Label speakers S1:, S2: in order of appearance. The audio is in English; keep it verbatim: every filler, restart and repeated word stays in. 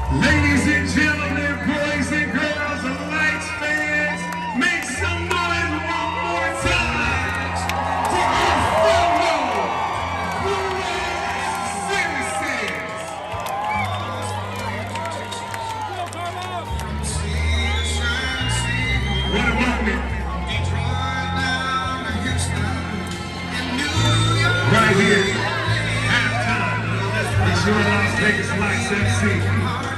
S1: Ladies and gentlemen, boys and girls, and lights fans, make some noise one more time for our fellow Blue citizens. What a moment. Right here, halftime. It's your Las Vegas Lights M C.